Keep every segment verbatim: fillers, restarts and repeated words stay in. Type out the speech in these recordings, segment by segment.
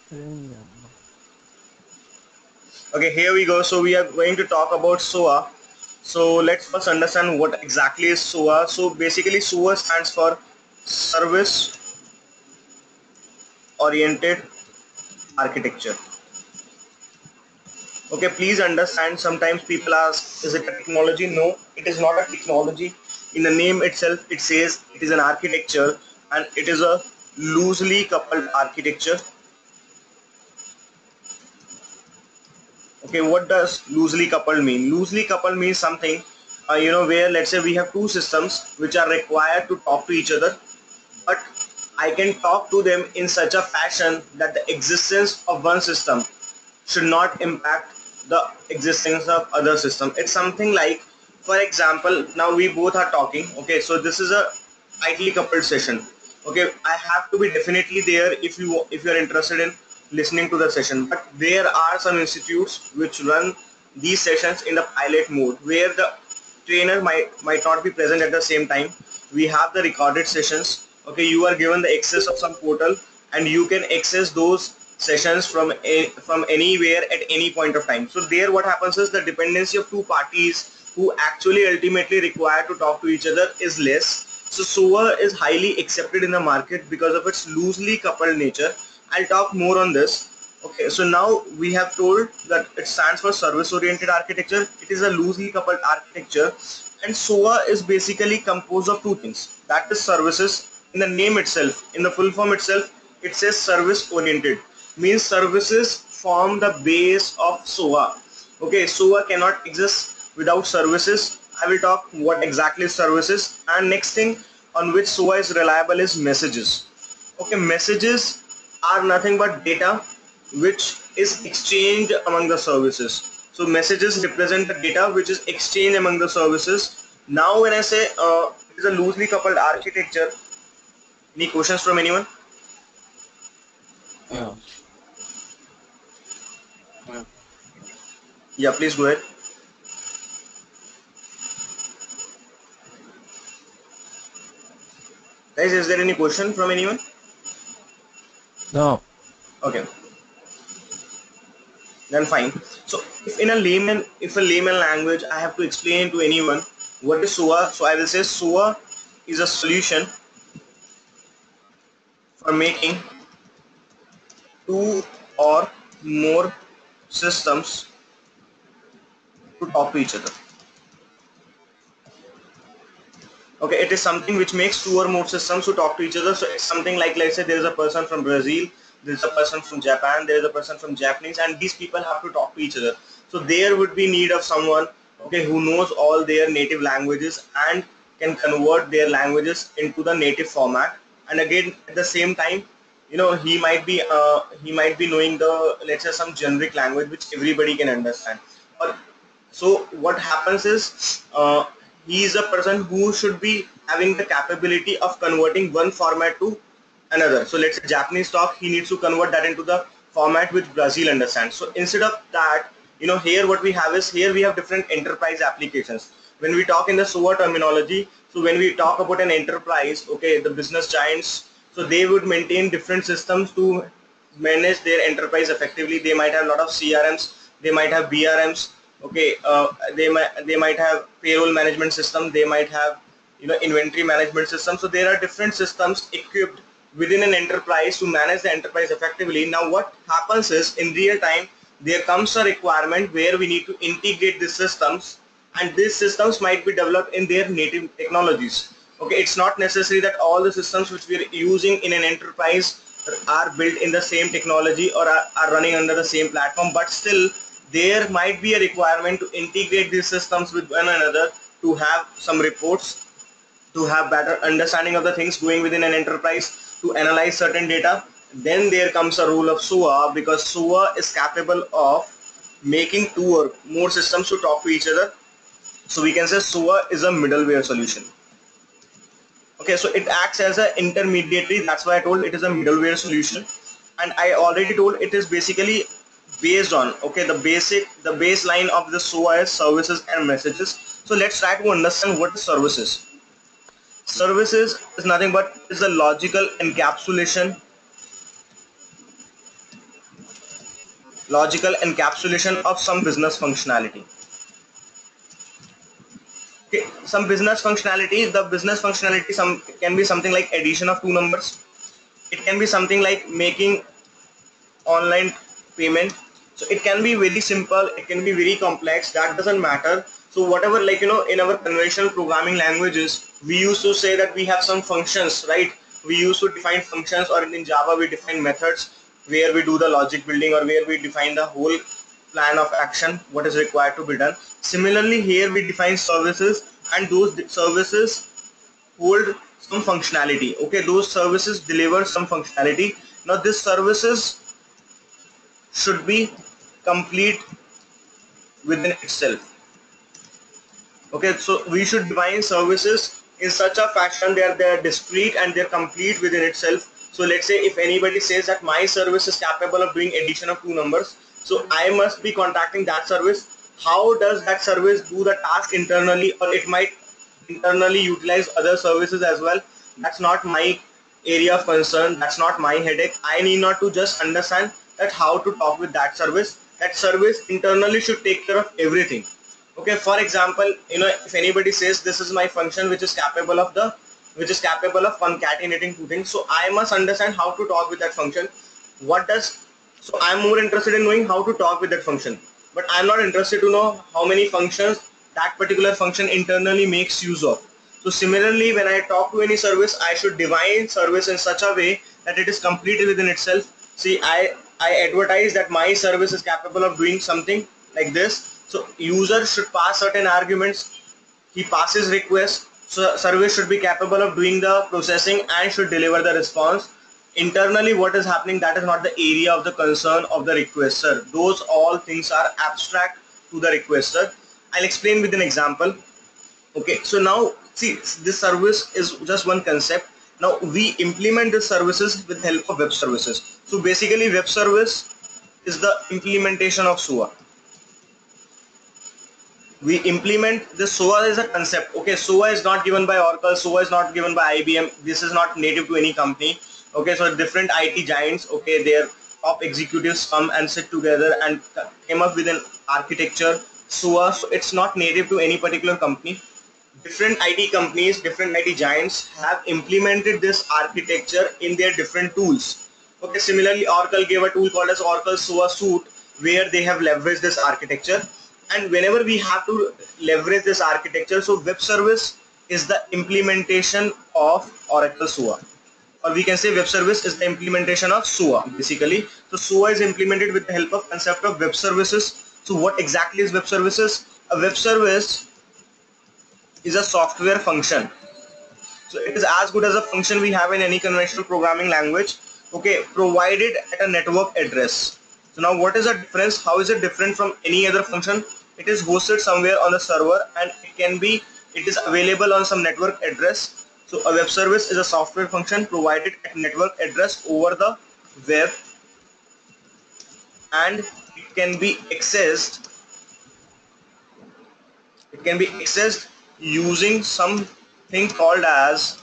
Okay, here we go. So we are going to talk about S O A. So let's first understand what exactly is S O A. So basically S O A stands for Service Oriented Architecture. Okay, please understand, sometimes people ask, is it a technology? No, it is not a technology. In the name itself, it says it is an architecture, and it is a loosely coupled architecture. Okay, what does loosely coupled mean? Loosely coupled means something, uh, you know, where let's say we have two systems which are required to talk to each other, but I can talk to them in such a fashion that the existence of one system should not impact the existence of other system. It's something like, for example, now we both are talking. Okay, so this is a tightly coupled session. Okay, I have to be definitely there if you if you are interested in listening to the session, but there are some institutes which run these sessions in the pilot mode where the trainer might might not be present at the same time. We have the recorded sessions. Okay, you are given the access of some portal, and you can access those sessions from a, from anywhere at any point of time. So there what happens is the dependency of two parties who actually ultimately require to talk to each other is less. So S O A is highly accepted in the market because of its loosely coupled nature. I'll talk more on this. Okay, so now we have told that it stands for service oriented architecture. It is a loosely coupled architecture, and S O A is basically composed of two things, that is services. In the name itself, in the full form itself, it says service oriented, means services form the base of S O A. Okay, S O A cannot exist without services. I will talk what exactly is services. And next thing on which S O A is reliable is messages. Okay, messages are nothing but data which is exchanged among the services. So messages represent the data which is exchanged among the services. Now when I say uh, it is a loosely coupled architecture, any questions from anyone? Yeah. Yeah. Yeah, please go ahead. Guys, is there any question from anyone? No. Okay, then fine. So if in a layman, if a layman language I have to explain to anyone what is S O A, so I will say S O A is a solution for making two or more systems to talk to each other. Okay, it is something which makes two or more systems to talk to each other. So it's something like, let's say there is a person from Brazil, there is a person from Japan, there is a person from Japanese, and these people have to talk to each other. So there would be need of someone, okay, who knows all their native languages and can convert their languages into the native format. And again, at the same time, you know, he might be uh, he might be knowing the, let's say, some generic language which everybody can understand. Or so what happens is, uh, he is a person who should be having the capability of converting one format to another. So let's say Japanese talk, he needs to convert that into the format which Brazil understands. So instead of that, you know, here what we have is, here we have different enterprise applications. When we talk in the S O A terminology, so when we talk about an enterprise, okay, the business giants, so they would maintain different systems to manage their enterprise effectively. They might have a lot of C R Ms, they might have B R Ms. Okay, uh, they might they might have payroll management system, they might have, you know, inventory management system. So there are different systems equipped within an enterprise to manage the enterprise effectively. Now what happens is, in real time there comes a requirement where we need to integrate these systems, and these systems might be developed in their native technologies. Okay, it's not necessary that all the systems which we are using in an enterprise are built in the same technology or are, are running under the same platform, but still there might be a requirement to integrate these systems with one another, to have some reports, to have better understanding of the things going within an enterprise, to analyze certain data. Then there comes a role of S O A, because S O A is capable of making two or more systems to talk to each other. So we can say S O A is a middleware solution. Okay, so it acts as an intermediary. That's why I told it is a middleware solution. And I already told it is basically based on, okay, the basic, the baseline of the S O A is services and messages. So let's try to understand what services. Services is nothing but is a logical encapsulation logical encapsulation of some business functionality. Okay, some business functionality, the business functionality some can be something like addition of two numbers. It can be something like making online payment. So it can be very simple, it can be very complex, that doesn't matter. So whatever, like, you know, in our conventional programming languages, we used to say that we have some functions, right? We used to define functions, or in Java we define methods where we do the logic building, or where we define the whole plan of action, what is required to be done. Similarly here we define services, and those services hold some functionality. Okay, those services deliver some functionality. Now this services should be complete within itself. Okay, so we should define services in such a fashion that they are discrete and they're complete within itself. So let's say if anybody says that my service is capable of doing addition of two numbers, so I must be contacting that service. How does that service do the task internally, or it might internally utilize other services as well? That's not my area of concern, that's not my headache. I need not to just understand that how to talk with that service. That service internally should take care of everything. Okay, for example, you know, if anybody says this is my function which is capable of the which is capable of concatenating two things, so I must understand how to talk with that function. What does so I'm more interested in knowing how to talk with that function, but I'm not interested to know how many functions that particular function internally makes use of. So similarly, when I talk to any service, I should define service in such a way that it is complete within itself. See, I I advertise that my service is capable of doing something like this. So user should pass certain arguments, he passes requests, so service should be capable of doing the processing and should deliver the response. Internally what is happening, that is not the area of the concern of the requester. Those all things are abstract to the requester. I'll explain with an example. Okay, so now see, this service is just one concept. Now we implement the services with the help of web services. So basically web service is the implementation of S O A. We implement this S O A as a concept. Okay, S O A is not given by Oracle, S O A is not given by I B M, this is not native to any company. Okay, so different I T giants, okay, their top executives come and sit together and came up with an architecture S O A. So it's not native to any particular company. Different I T companies, different I T giants have implemented this architecture in their different tools. Okay, similarly Oracle gave a tool called as Oracle S O A Suite, where they have leveraged this architecture. And whenever we have to leverage this architecture, so web service is the implementation of Oracle S O A, or we can say web service is the implementation of S O A basically. So S O A is implemented with the help of concept of web services. So what exactly is web services? A web service is a software function. So it is as good as a function we have in any conventional programming language, okay, provided at a network address. So now what is the difference? How is it different from any other function? It is hosted somewhere on the server, and it can be it is available on some network address. So a web service is a software function provided at network address over the web, and it can be accessed it can be accessed using something called as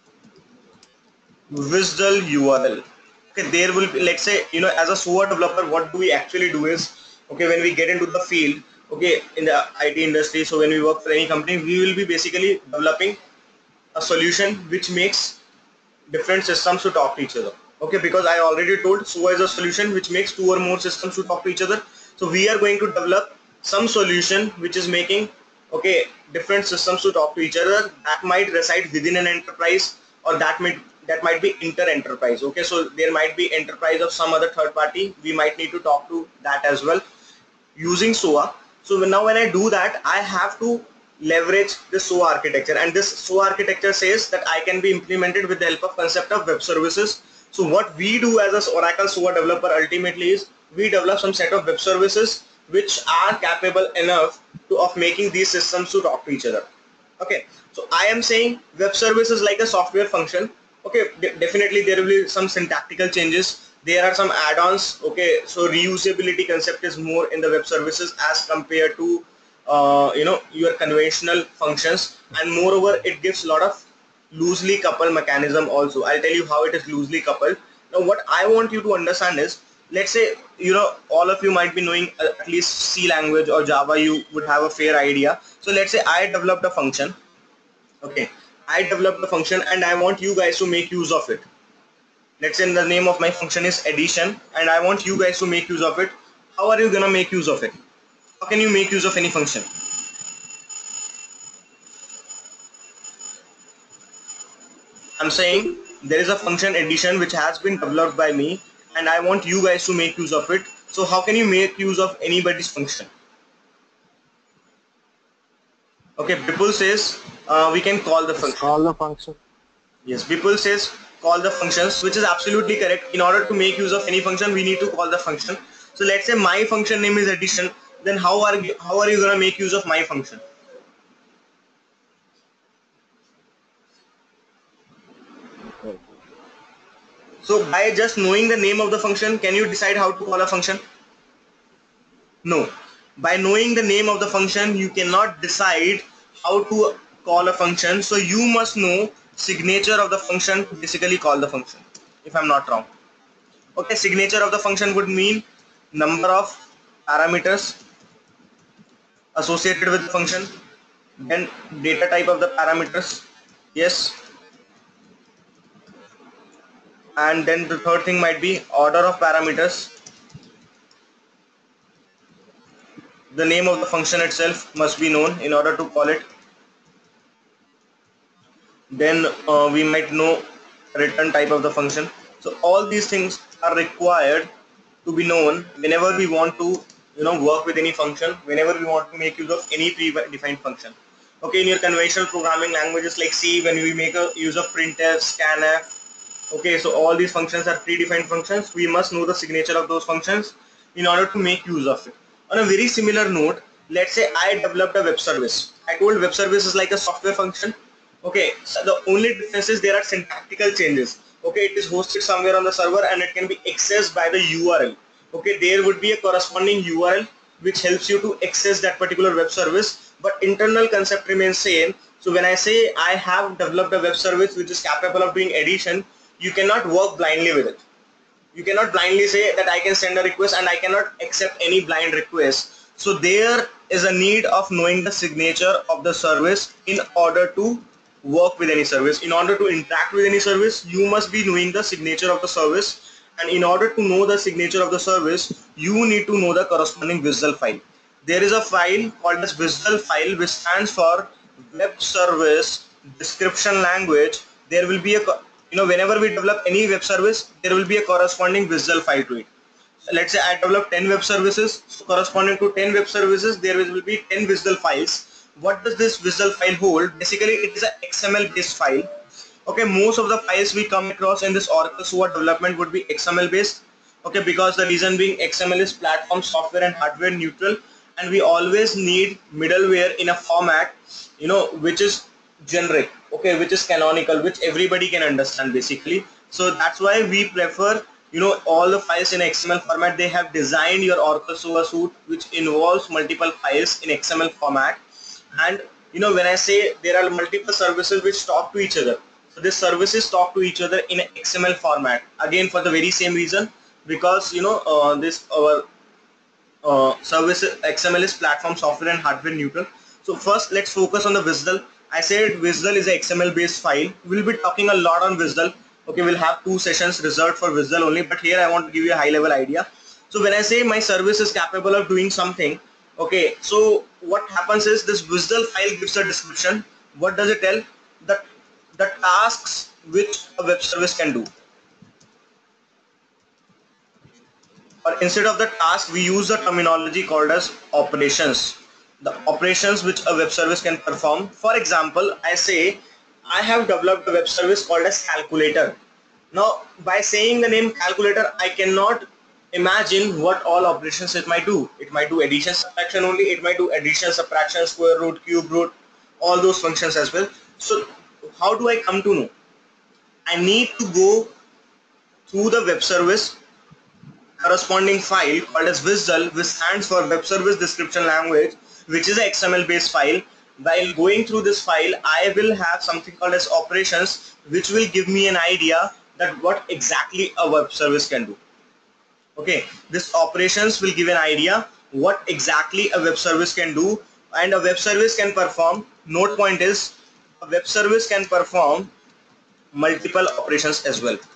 WSDL U R L. Okay, there will be, let's say, you know, as a S O A developer, what do we actually do is, okay, when we get into the field, okay, in the I T industry, so when we work for any company, we will be basically developing a solution which makes different systems to talk to each other. Okay, because I already told S O A is a solution which makes two or more systems to talk to each other. So we are going to develop some solution which is making, okay, different systems to talk to each other. That might reside within an enterprise, or that might that might be inter-enterprise. Okay, so there might be enterprise of some other third party, we might need to talk to that as well using S O A. So now when I do that, I have to leverage the S O A architecture, and this S O A architecture says that I can be implemented with the help of concept of web services. So what we do as an Oracle S O A developer ultimately is we develop some set of web services which are capable enough to of making these systems to talk to each other. Okay, so I am saying web service is like a software function. Okay, de definitely there will be some syntactical changes. There are some add-ons. Okay, so reusability concept is more in the web services as compared to uh, you know, your conventional functions, and moreover it gives a lot of loosely coupled mechanism also. I'll tell you how it is loosely coupled. Now what I want you to understand is, let's say, you know, all of you might be knowing uh, at least C language or Java, you would have a fair idea. So let's say I developed a function. Okay, I developed a function and I want you guys to make use of it. Let's say the name of my function is addition and I want you guys to make use of it. How are you gonna make use of it? How can you make use of any function? I'm saying there is a function addition which has been developed by me and I want you guys to make use of it. So how can you make use of anybody's function? Okay, Bipul says uh, we can call the function. Call the function. Yes, Bipul says call the functions, which is absolutely correct. In order to make use of any function, we need to call the function. So let's say my function name is addition. Then how are you, how are you gonna make use of my function? Okay. So by just knowing the name of the function, can you decide how to call a function? No. By knowing the name of the function, you cannot decide how to call a function. So you must know signature of the function to basically call the function, if I'm not wrong. Okay, signature of the function would mean number of parameters associated with the function, then data type of the parameters, yes, and then the third thing might be order of parameters. The name of the function itself must be known in order to call it. Then uh, we might know return type of the function. So all these things are required to be known whenever we want to, you know, work with any function, whenever we want to make use of any predefined function. Okay, in your conventional programming languages like C, when we make a use of printf, scanf, okay, so all these functions are predefined functions. We must know the signature of those functions in order to make use of it. On a very similar note, let's say I developed a web service. I told web service is like a software function. Okay, so the only difference is there are syntactical changes. Okay, it is hosted somewhere on the server and it can be accessed by the U R L. Okay, there would be a corresponding U R L which helps you to access that particular web service, but internal concept remains same. So when I say I have developed a web service which is capable of doing addition, you cannot work blindly with it. You cannot blindly say that I can send a request and I cannot accept any blind request. So there is a need of knowing the signature of the service in order to work with any service. In order to interact with any service, you must be knowing the signature of the service, and in order to know the signature of the service, you need to know the corresponding WSDL file. There is a file called as WSDL file, which stands for Web Service Description Language. There will be a, you know, whenever we develop any web service, there will be a corresponding WSDL file to it. Let's say I develop ten web services, so corresponding to ten web services, there will be ten WSDL files. What does this WSDL file hold? Basically, it is an X M L based file. Okay, most of the files we come across in this Oracle S U A development would be X M L based. Okay, because the reason being X M L is platform, software and hardware neutral, and we always need middleware in a format, you know, which is generic, okay, which is canonical, which everybody can understand basically. So that's why we prefer, you know, all the files in X M L format. They have designed your Oracle S U A suite which involves multiple files in X M L format. And you know, when I say there are multiple services which talk to each other, so these services talk to each other in X M L format, again for the very same reason, because you know uh, this our uh, service X M L is platform, software and hardware neutral. So first let's focus on the WSDL. I said WSDL is a X M L based file. We'll be talking a lot on WSDL. Okay, we'll have two sessions reserved for WSDL only, but here I want to give you a high level idea. So when I say my service is capable of doing something, okay, so what happens is this WSDL file gives a description. What does it tell? That the tasks which a web service can do. Or instead of the task, we use the terminology called as operations. The operations which a web service can perform. For example, I say I have developed a web service called as calculator. Now, by saying the name calculator, I cannot imagine what all operations it might do. It might do addition, subtraction only. It might do addition, subtraction, square root, cube root, all those functions as well. So how do I come to know? I need to go through the web service corresponding file called as WSDL, which stands for Web Service Description Language, which is an X M L based file. While going through this file, I will have something called as operations, which will give me an idea that what exactly a web service can do. Okay, this operations will give an idea what exactly a web service can do, and a web service can perform. Note point is, a web service can perform multiple operations as well.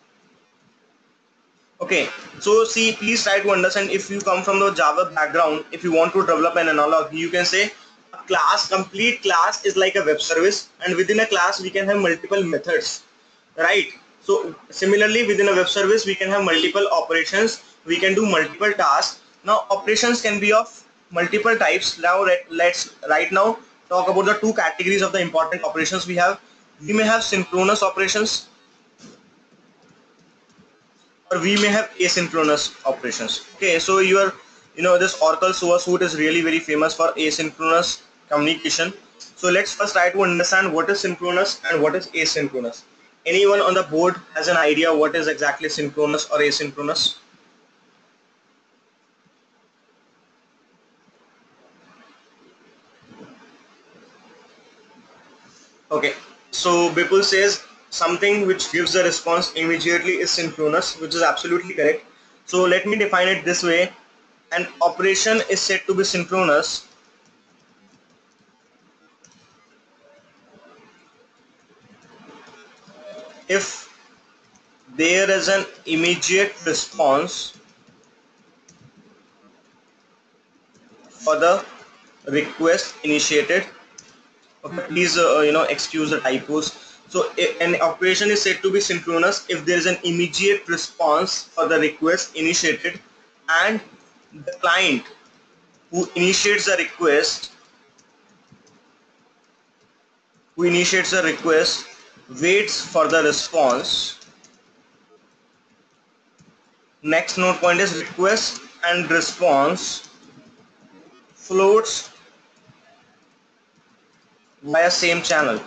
Okay, so see, please try to understand. If you come from the Java background, if you want to develop an analog, you can say a class, complete class is like a web service, and within a class we can have multiple methods, right? So similarly, within a web service we can have multiple operations, we can do multiple tasks. Now operations can be of multiple types. Now let, let's right now talk about the two categories of the important operations we have. We may have synchronous operations, or we may have asynchronous operations. Okay, so your, you know, this Oracle Source Suite is really very famous for asynchronous communication. So let's first try to understand what is synchronous and what is asynchronous. Anyone on the board has an idea what is exactly synchronous or asynchronous? Okay, so Bipul says something which gives a response immediately is synchronous, which is absolutely correct. So let me define it this way: an operation is said to be synchronous if there is an immediate response for the request initiated. Okay, please uh, you know, excuse the typos. So an operation is said to be synchronous if there is an immediate response for the request initiated, and the client who initiates the request who initiates the request waits for the response. Next note point is request and response floats via same channel.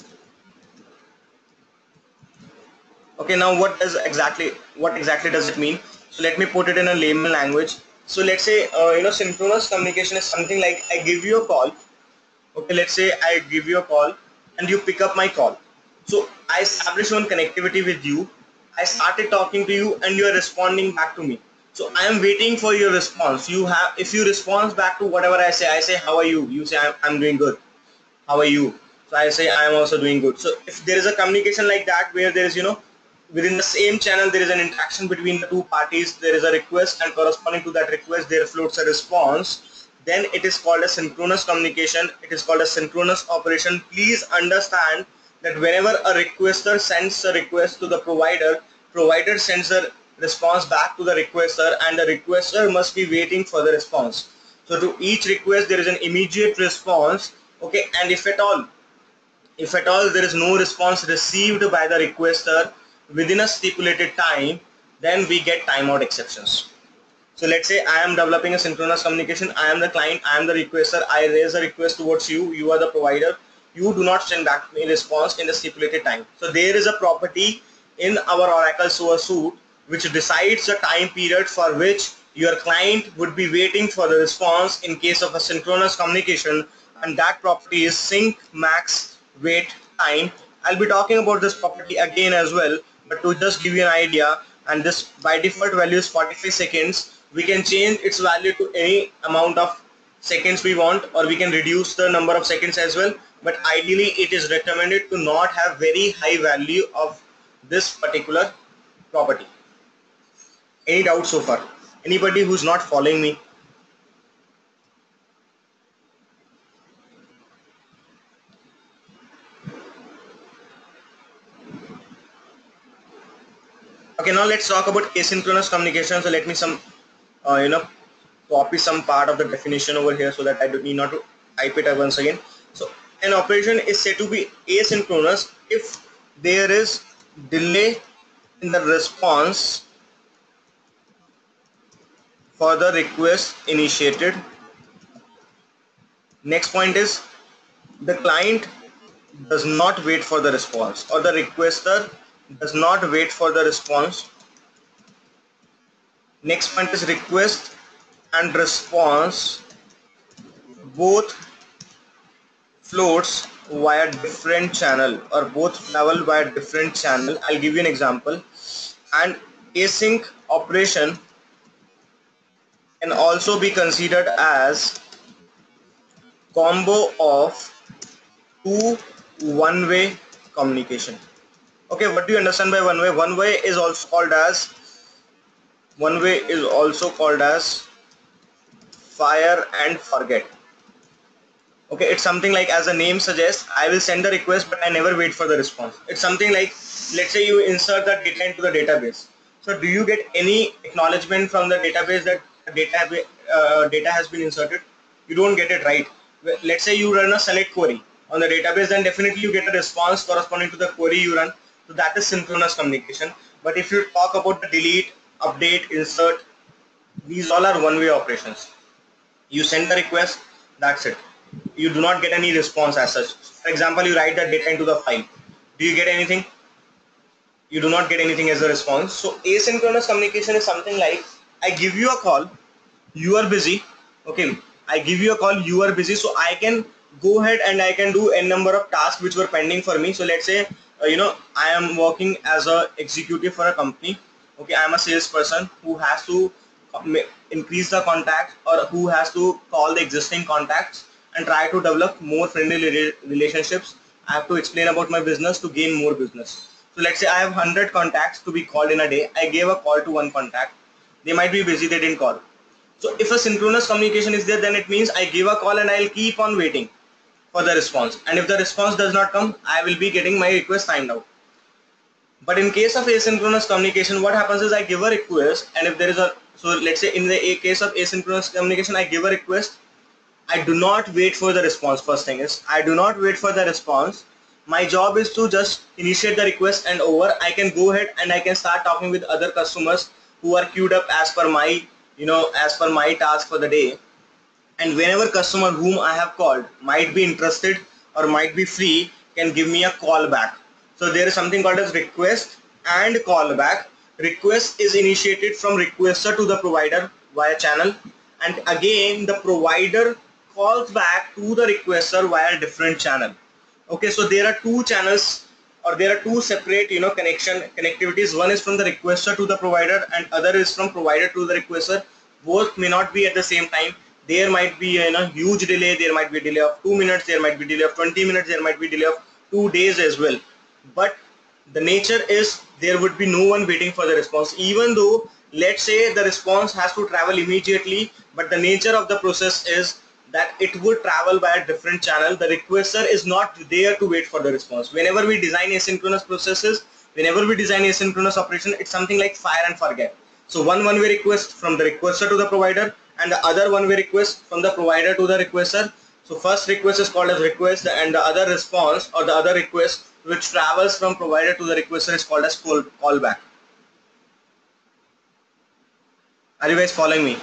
Okay, now what does exactly what exactly does it mean? So let me put it in a layman language. So let's say uh, you know, synchronous communication is something like I give you a call. Okay, let's say I give you a call and you pick up my call. So I establish one connectivity with you. I started talking to you and you are responding back to me. So I am waiting for your response. You have, if you respond back to whatever I say, I say how are you? You say I'm, I'm doing good. How are you? So I say I am also doing good. So if there is a communication like that where there is, you know, within the same channel there is an interaction between the two parties, there is a request and corresponding to that request there floats a response, then it is called a synchronous communication. It is called a synchronous operation. Please understand that whenever a requester sends a request to the provider, provider sends a response back to the requester, and the requester must be waiting for the response. So to each request there is an immediate response. Okay, and if at all if at all there is no response received by the requester within a stipulated time, then we get timeout exceptions. So let's say I am developing a synchronous communication. I am the client, I am the requester. I raise a request towards you, you are the provider. You do not send back a response in the stipulated time. So there is a property in our Oracle Source Suite which decides the time period for which your client would be waiting for the response in case of a synchronous communication, and that property is sync max wait time. I'll be talking about this property again as well, but to just give you an idea, and this by default value is forty-five seconds. We can change its value to any amount of seconds we want, or we can reduce the number of seconds as well, but ideally it is recommended to not have very high value of this particular property. Any doubt so far? Anybody who's not following me? Okay, now let's talk about asynchronous communication. So let me some uh, you know, copy some part of the definition over here so that I do need not to type it once again. So an operation is said to be asynchronous if there is delay in the response for the request initiated. Next point is the client does not wait for the response, or the requester does not wait for the response. Next point is request and response both floats via different channel, or both travel via different channel. I'll give you an example. And async operation can also be considered as combo of two one-way communication. Okay, what do you understand by one way? One way is also called as one way is also called as fire and forget. Okay, it's something like, as the name suggests, I will send the request but I never wait for the response. It's something like, let's say you insert the data into the database. So do you get any acknowledgement from the database that data uh, data has been inserted? You don't get it, right? Let's say you run a select query on the database, then definitely you get a response corresponding to the query you run. So that is synchronous communication. But if you talk about the delete, update, insert, these all are one-way operations. You send the request, that's it. You do not get any response as such. For example, you write the data into the file. Do you get anything? You do not get anything as a response. So asynchronous communication is something like, I give you a call, you are busy. Okay, I give you a call, you are busy, so I can go ahead and I can do a number of tasks which were pending for me. So let's say, uh, you know, I am working as a executive for a company. Okay, I am a salesperson who has to increase the contact, or who has to call the existing contacts and try to develop more friendly relationships. I have to explain about my business to gain more business. So let's say I have one hundred contacts to be called in a day. I gave a call to one contact. They might be busy, they didn't call. So if a synchronous communication is there, then it means I give a call and I'll keep on waiting for the response. And if the response does not come, I will be getting my request timed out. But in case of asynchronous communication, what happens is I give a request, and if there is a, so let's say in the case of asynchronous communication, I give a request. I do not wait for the response. First thing is, I do not wait for the response. My job is to just initiate the request and over. I can go ahead and I can start talking with other customers who are queued up as per my, you know, as per my task for the day. And whenever customer whom I have called might be interested or might be free, can give me a call back. So there is something called as request and callback. Request is initiated from requester to the provider via channel, and again the provider calls back to the requester via different channel. Okay, so there are two channels, or there are two separate, you know, connection connectivities. One is from the requester to the provider and other is from provider to the requester. Both may not be at the same time. There might be a, you know, huge delay. There might be a delay of two minutes. There might be delay of twenty minutes. There might be delay of two days as well. But the nature is there would be no one waiting for the response, even though let's say the response has to travel immediately, but the nature of the process is that it would travel by a different channel. The requester is not there to wait for the response. Whenever we design asynchronous processes, whenever we design asynchronous operation, it's something like fire and forget. So one one-way request from the requester to the provider, and the other one-way request from the provider to the requester. So first request is called as request, and the other response or the other request which travels from provider to the requester is called as call callback. Are you guys following me?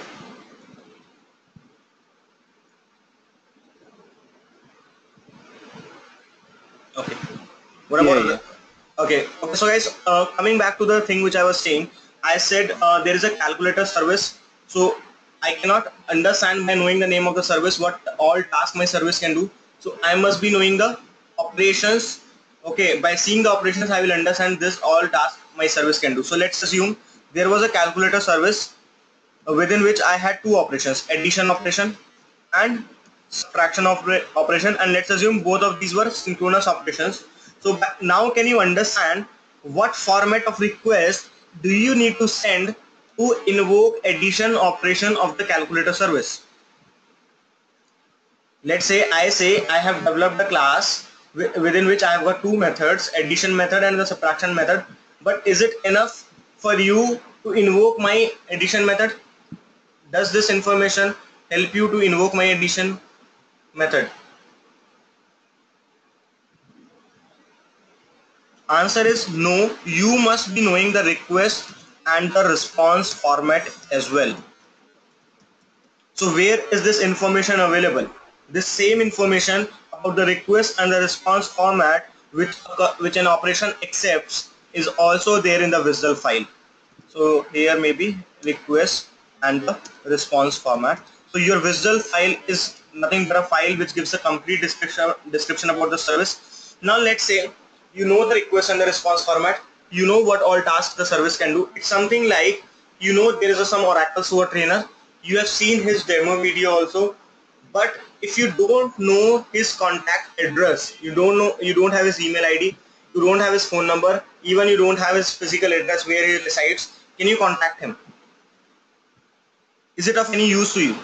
Okay. What Yeah, about yeah. okay? Okay. So guys, uh, coming back to the thing which I was saying, I said uh, there is a calculator service. So I cannot understand by knowing the name of the service what all tasks my service can do. So I must be knowing the operations. Okay, by seeing the operations, I will understand this all tasks my service can do. So let's assume there was a calculator service uh, within which I had two operations: addition operation and subtraction opera operation, and let's assume both of these were synchronous operations. So now can you understand what format of request do you need to send to invoke addition operation of the calculator service? Let's say I say I have developed a class within which I have got two methods, addition method and the subtraction method, but is it enough for you to invoke my addition method? Does this information help you to invoke my addition method? Answer is no. You must be knowing the request and the response format as well. So where is this information available? This same information about the request and the response format which which an operation accepts is also there in the WSDL file. So here may be request and the response format. So your WSDL file is nothing but a file which gives a complete description description about the service. Now let's say you know the request and the response format. You know what all tasks the service can do. It's something like, you know, there is a some Oracle SOA trainer. you have seen his demo video also, but if you don't know his contact address, you don't know, you don't have his email I D, you don't have his phone number, even you don't have his physical address where he resides, can you contact him? Is it of any use to you?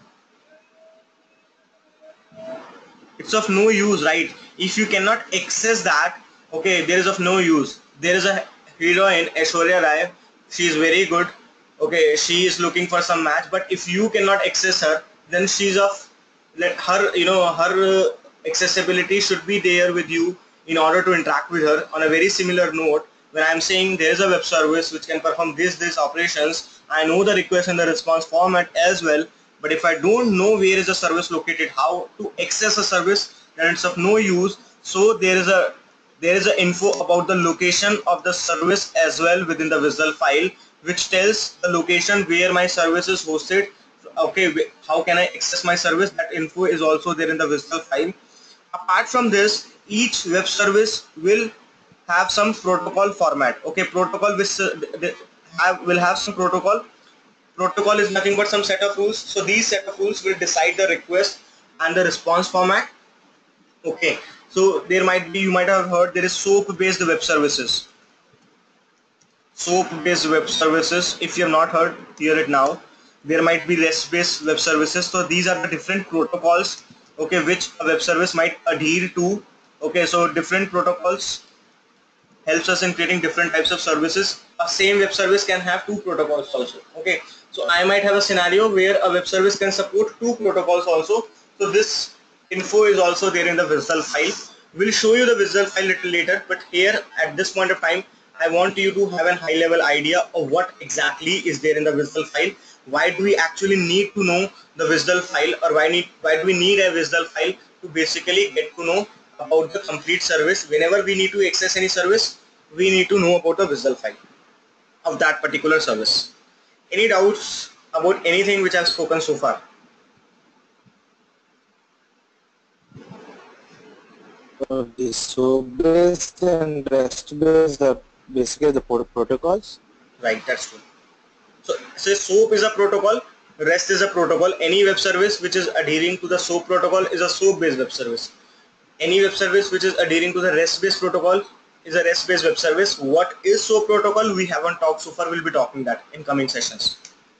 It's of no use, right? If you cannot access that, okay, there is of no use. There is a heroine, Aishwarya Rai, she is very good, okay, she is looking for some match, but if you cannot access her, then she's of, let her, you know, her uh, accessibility should be there with you in order to interact with her. On a very similar note, when I'm saying there is a web service which can perform this this operations, I know the request and the response format as well, but if I don't know where is the service located, how to access a service, then it's of no use. So there is a there is a info about the location of the service as well within the visual file, which tells the location where my service is hosted. Okay, how can I access my service? That info is also there in the visual file. Apart from this, each web service will have some protocol format. Okay, protocol which uh, have, will have some protocol. Protocol is nothing but some set of rules. So these set of rules will decide the request and the response format. Okay, so there might be, you might have heard, there is SOAP based web services. SOAP based web services, if you have not heard, hear it now. There might be REST based web services. So these are the different protocols, okay, which a web service might adhere to. Okay, so different protocols helps us in creating different types of services. A same web service can have two protocols also. Okay, so I might have a scenario where a web service can support two protocols also. So this info is also there in the visual file. We'll show you the visual file little later, but here at this point of time, I want you to have a high level idea of what exactly is there in the visual file. Why do we actually need to know the visual file, or why need why do we need a visual file to basically get to know about the complete service? Whenever we need to access any service, we need to know about the visual file of that particular service. Any doubts about anything which I've spoken so far? So the SOAP-based and REST-based are basically the pro protocols. Right, that's true. So, say SOAP is a protocol, REST is a protocol. Any web service which is adhering to the SOAP protocol is a SOAP-based web service. Any web service which is adhering to the REST-based protocol is a REST-based web service. What is SOAP protocol? We haven't talked so far. We'll be talking that in coming sessions.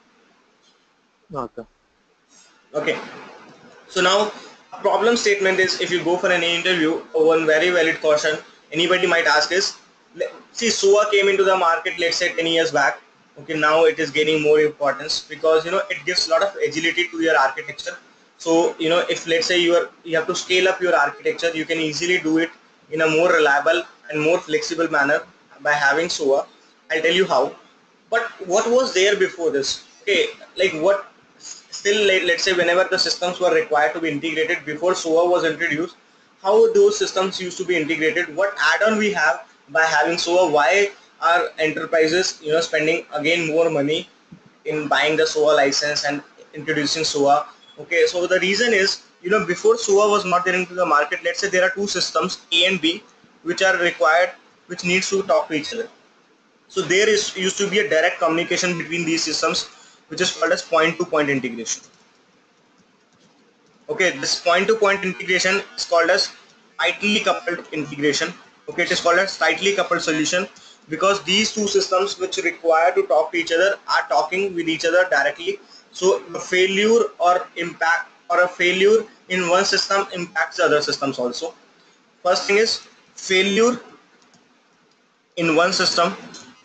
Okay. Okay. So now, a problem statement is, if you go for any interview, one very valid question anybody might ask is, see, SOA came into the market, let's say ten years back. Okay, now it is gaining more importance because, you know, it gives a lot of agility to your architecture. So, you know, if let's say you are you have to scale up your architecture, you can easily do it in a more reliable and more flexible manner by having SOA. I'll tell you how. But what was there before this? Okay, like what still, like, let's say whenever the systems were required to be integrated before SOA was introduced, how those systems used to be integrated, what add-on we have by having SOA, why are enterprises, you know, spending again more money in buying the SOA license and introducing SOA. Okay, so the reason is, you know, before SOA was not there into the market, let's say there are two systems A and B which are required, which needs to talk to each other. So there is used to be a direct communication between these systems, which is called as point-to-point integration. Okay, this point-to-point integration is called as tightly coupled integration. Okay, it is called as tightly coupled solution because these two systems which require to talk to each other are talking with each other directly. So a failure or impact or a failure in one system impacts the other systems also. First thing is failure in one system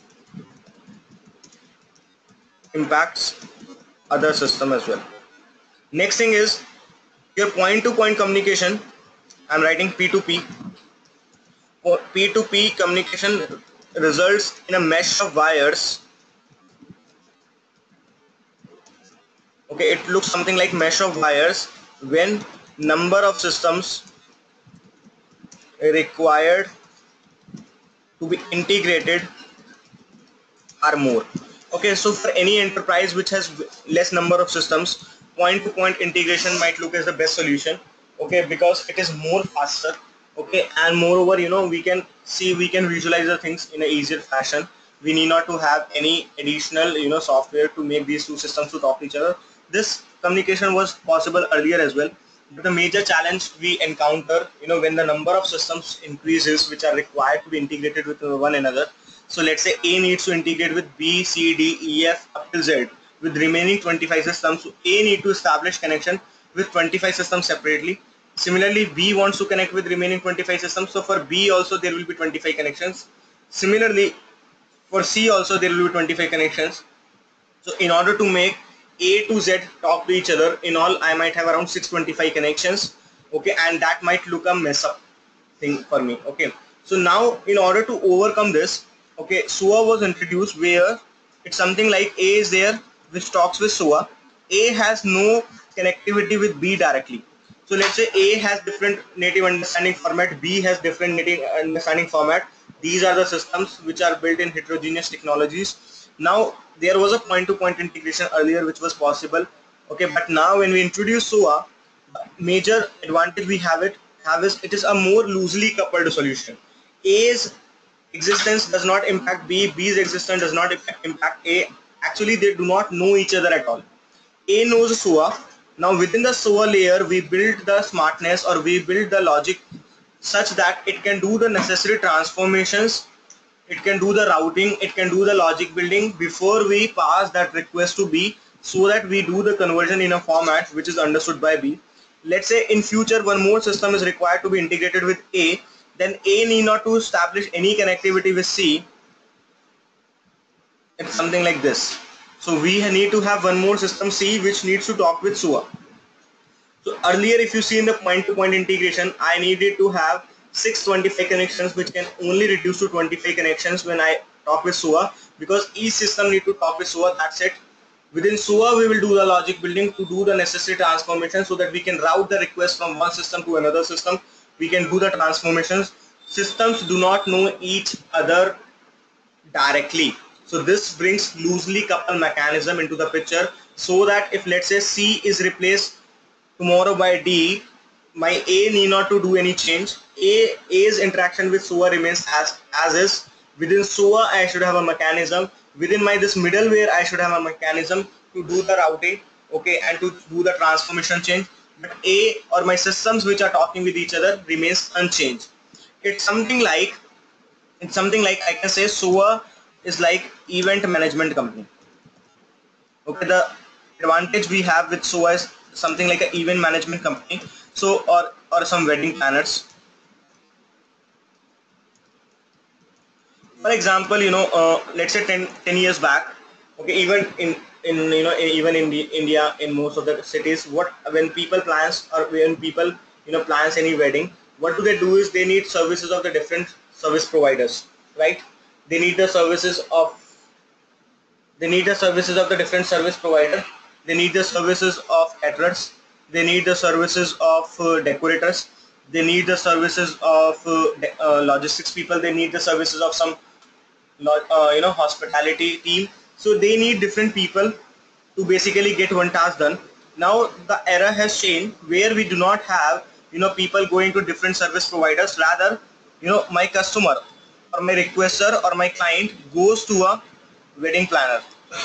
impacts other system as well. Next thing is your point-to-point communication. I'm writing P two P. P two P communication results in a mesh of wires. Okay, it looks something like mesh of wires when number of systems required to be integrated are more. Okay, so for any enterprise which has less number of systems, point-to-point integration might look as the best solution. Okay, because it is more faster. Okay, and moreover, you know, we can see, we can visualize the things in a easier fashion. We need not to have any additional, you know, software to make these two systems to talk to each other. This communication was possible earlier as well. But the major challenge we encounter, you know, when the number of systems increases which are required to be integrated with one another. So let's say A needs to integrate with B, C, D, E, F up till Z with remaining twenty-five systems. So A need to establish connection with twenty-five systems separately. Similarly, B wants to connect with remaining twenty-five systems. So for B also there will be twenty-five connections. Similarly, for C also there will be twenty-five connections. So in order to make A to Z talk to each other, in all I might have around six hundred twenty-five connections. Okay, and that might look a mess up thing for me. Okay, so now in order to overcome this, okay, S U A was introduced where it's something like A is there which talks with S U A. A has no connectivity with B directly. So let's say A has different native understanding format, B has different native understanding format. These are the systems which are built in heterogeneous technologies. Now there was a point-to-point integration earlier which was possible. Okay, but now when we introduce S U A, major advantage we have it have is it is a more loosely coupled solution. A's existence does not impact B, B's existence does not impact A. Actually, they do not know each other at all. A knows S U A. Now within the S U A layer, we build the smartness or we build the logic such that it can do the necessary transformations, it can do the routing, it can do the logic building before we pass that request to B, so that we do the conversion in a format which is understood by B. Let's say in future one more system is required to be integrated with A, then A need not to establish any connectivity with C. It's something like this. So we need to have one more system C which needs to talk with S U A. So earlier, if you see in the point-to-point integration, I needed to have six hundred twenty-five connections, which can only reduce to twenty-five connections when I talk with S U A, because each system need to talk with S U A. That's it. Within S U A, we will do the logic building to do the necessary transformation so that we can route the request from one system to another system. We can do the transformations. Systems do not know each other directly. So this brings loosely coupled mechanism into the picture, so that if let's say C is replaced tomorrow by D, my A need not to do any change. A A's interaction with S U A remains as as is. Within S U A, I should have a mechanism. Within my this middleware, I should have a mechanism to do the routing, okay, and to do the transformation change. But A or my systems which are talking with each other remains unchanged. It's something like it's something like I can say S U A is like event management company. Okay, the advantage we have with S U A is something like an event management company. So or or some wedding planners. For example, you know, uh, let's say ten, ten years back, okay, even in in you know even in the India, in most of the cities, what when people plans or when people you know plans any wedding, what do they do is they need services of the different service providers, right? They need the services of they need the services of the different service provider. They need the services of caterers. They need the services of uh, decorators. They need the services of uh, uh, logistics people. They need the services of some uh, you know hospitality team. So they need different people to basically get one task done. Now the era has changed where we do not have you know people going to different service providers. Rather, you know my customer or my requester or my client goes to a wedding planner.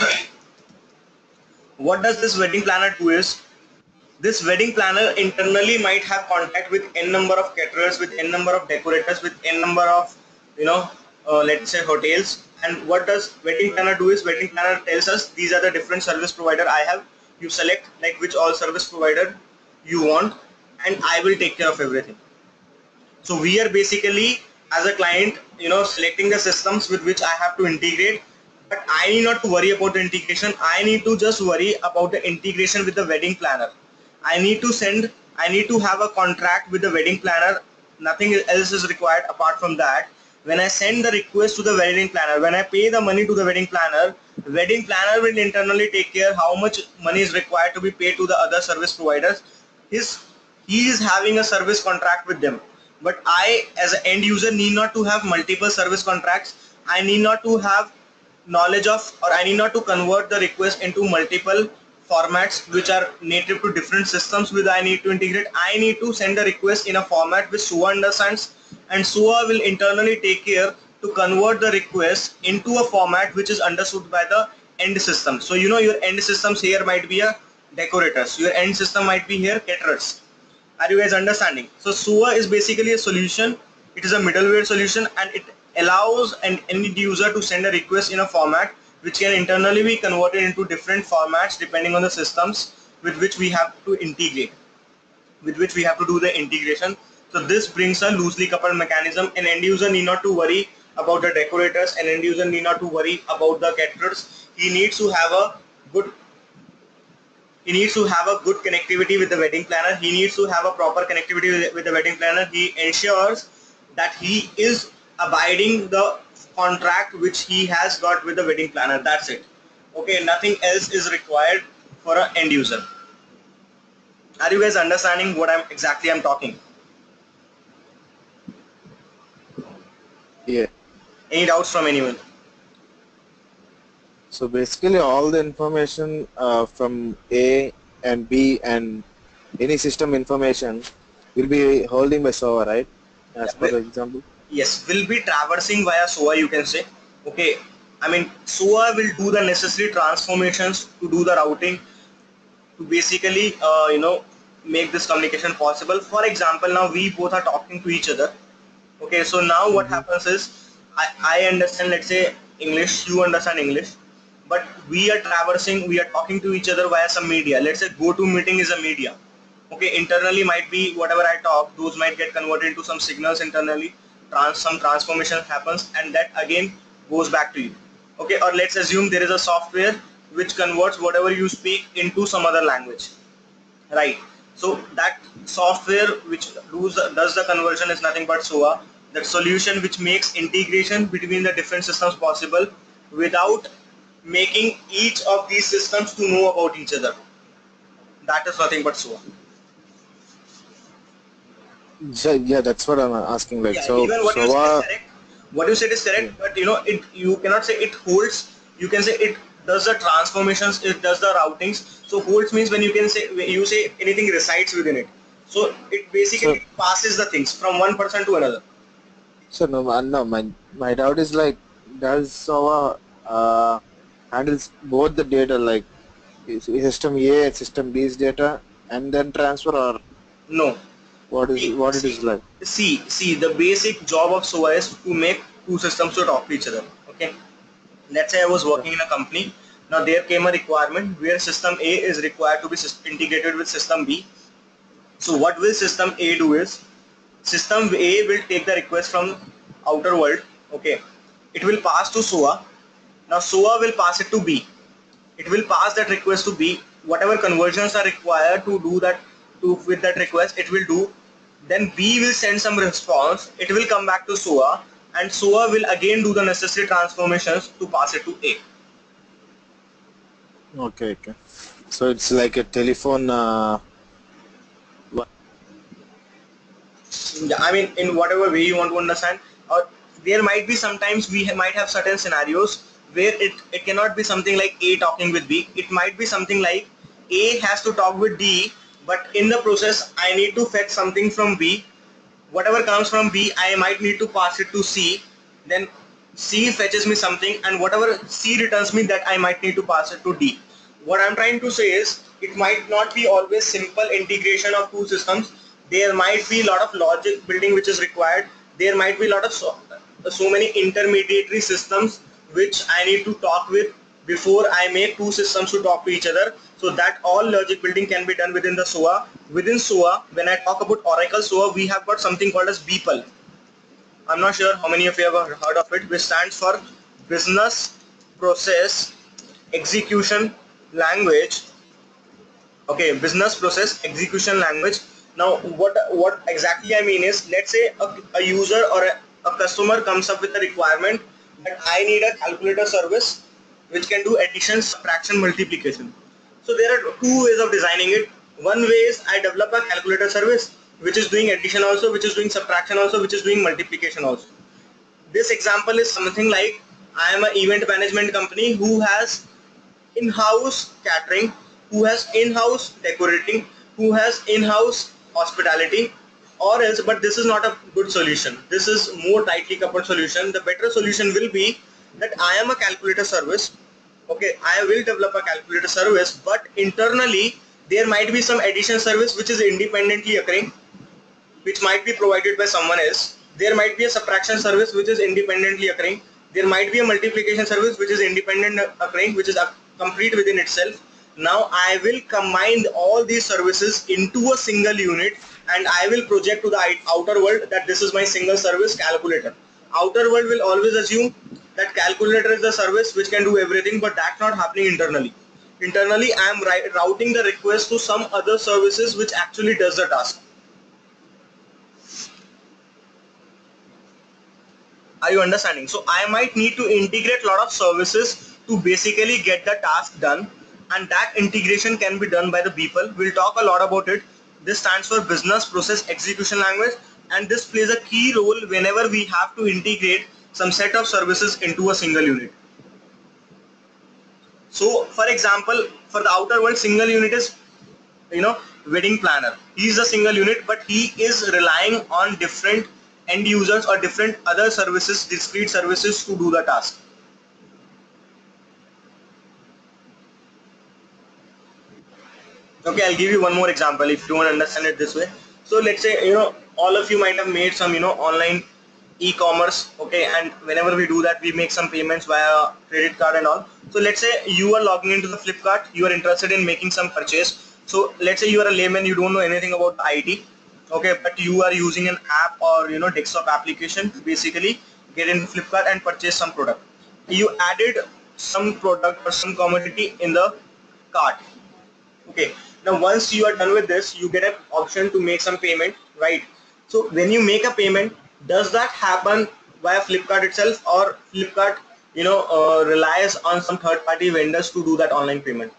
What does this wedding planner do is, this wedding planner internally might have contact with n number of caterers, with n number of decorators, with n number of you know uh, let's say hotels. And what does wedding planner do is, wedding planner tells us these are the different service provider I have. You select like which all service provider you want, and I will take care of everything. So we are basically as a client, you know, selecting the systems with which I have to integrate, but I need not to worry about the integration. I need to just worry about the integration with the wedding planner. I need to send, I need to have a contract with the wedding planner. Nothing else is required apart from that. When I send the request to the wedding planner, when I pay the money to the wedding planner, wedding planner will internally take care how much money is required to be paid to the other service providers. His, he is having a service contract with them. But I as an end user need not to have multiple service contracts. I need not to have knowledge of, or I need not to convert the request into multiple formats which are native to different systems with I need to integrate. I need to send a request in a format which S U A understands, and S U A will internally take care to convert the request into a format which is understood by the end system. So you know your end systems here might be a decorators, your end system might be here caterers. Are you guys understanding? So S U A is basically a solution. It is a middleware solution, and it allows an end user to send a request in a format which can internally be converted into different formats depending on the systems with which we have to integrate, with which we have to do the integration. So this brings a loosely coupled mechanism. An end user need not to worry about the decorators, an end user need not to worry about the caterers. He needs to have a good he needs to have a good connectivity with the wedding planner. He needs to have a proper connectivity with, with the wedding planner. He ensures that he is abiding the contract which he has got with the wedding planner. That's it. Okay, nothing else is required for an end user. Are you guys understanding what I'm exactly I'm talking? Yeah. Any doubts from anyone? So basically all the information uh, from A and B and any system information will be holding by server, right? As per the example. Yes, will be traversing via S U A, you can say. Okay, I mean S U A will do the necessary transformations to do the routing to basically uh, you know make this communication possible. For example, now we both are talking to each other. Okay, so now what Mm-hmm. happens is I, I understand, let's say English, you understand English, but we are traversing, we are talking to each other via some media. Let's say GoToMeeting is a media. Okay, internally might be whatever I talk, those might get converted into some signals internally, trans some transformation happens, and that again goes back to you. Okay, or let's assume there is a software which converts whatever you speak into some other language, right? So that software which does the, does the conversion is nothing but S U A, that solution which makes integration between the different systems possible without making each of these systems to know about each other. That is nothing but S U A. So, yeah, that's what I'm asking. Like, Yeah, so, even what you so said is uh, correct. What you said is yeah. correct, but you know it. You cannot say it holds. You can say it does the transformations. It does the routings. So holds means when you can say you say anything resides within it. So it So, basically passes the things from one person to another. so no, uh, no, my my doubt is like, does server uh, handles both the data, like is- is system A and system B's data, and then transfer, or No. what is See, what it see, is like? see, see. The basic job of S O A is to make two systems to talk to each other. Okay. Let's say I was Okay. working in a company. Now there came a requirement where system A is required to be integrated with system B. So what will system A do is, system A will take the request from outer world. Okay. It will pass to S U A. Now S U A will pass it to B. It will pass that request to B. Whatever conversions are required to do that to with that request, it will do. Then B will send some response. It will come back to S U A, and S U A will again do the necessary transformations to pass it to A. Okay, okay. So it's like a telephone. Uh, Yeah, I mean, in whatever way you want to understand, or there might be sometimes we ha- might have certain scenarios where it, it cannot be something like A talking with B. It might be something like A has to talk with D, but in the process I need to fetch something from B. Whatever comes from B, I might need to pass it to C. Then C fetches me something, and whatever C returns me, that I might need to pass it to D. What I'm trying to say is, it might not be always simple integration of two systems. There might be a lot of logic building which is required. There might be a lot of so, so many intermediary systems which I need to talk with before I make two systems to talk to each other. So that all logic building can be done within the S U A. Within S U A, when I talk about Oracle S U A, we have got something called as B P L. I'm not sure how many of you have heard of it, which stands for Business Process Execution Language. Okay, Business Process Execution Language. Now, what what exactly I mean is, let's say a, a user or a, a customer comes up with a requirement that I need a calculator service which can do addition, subtraction, multiplication. So there are two ways of designing it. One way is I develop a calculator service which is doing addition also, which is doing subtraction also, which is doing multiplication also. This example is something like, I am an event management company who has in-house catering, who has in-house decorating, who has in-house hospitality, or else, but this is not a good solution. This is more tightly coupled solution. The better solution will be that I am a calculator service. Okay, I will develop a calculator service, but internally there might be some addition service which is independently occurring, which might be provided by someone else. There might be a subtraction service which is independently occurring. There might be a multiplication service which is independent occurring, which is complete within itself. Now I will combine all these services into a single unit, and I will project to the outer world that this is my single service calculator. Outer world will always assume that calculator is the service which can do everything, but that's not happening internally. Internally, I am routing the request to some other services which actually does the task. Are you understanding? So I might need to integrate a lot of services to basically get the task done, and that integration can be done by the people. We'll talk a lot about it. This stands for Business Process Execution Language, and this plays a key role whenever we have to integrate some set of services into a single unit. So for example, for the outer world, single unit is, you know, wedding planner. He is a single unit, but he is relying on different end users or different other services, discrete services, to do the task. Okay, I'll give you one more example if you want to understand it this way. So let's say, you know, all of you might have made some, you know, online e-commerce. Okay, and whenever we do that, we make some payments via credit card and all. So let's say you are logging into the Flipkart, you are interested in making some purchase. So let's say you are a layman, you don't know anything about I T. Okay, but you are using an app or, you know, desktop application to basically get in Flipkart and purchase some product. You added some product or some commodity in the cart. Okay, now once you are done with this, you get an option to make some payment, right? So when you make a payment, does that happen via Flipkart itself, or Flipkart, you know, uh, relies on some third-party vendors to do that online payment?